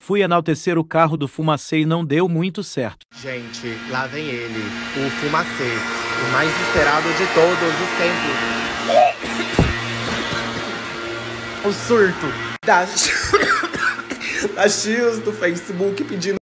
Fui enaltecer o carro do Fumacê e não deu muito certo. Gente, lá vem ele, o Fumacê, o mais esperado de todos os tempos. O surto das tios do Facebook pedindo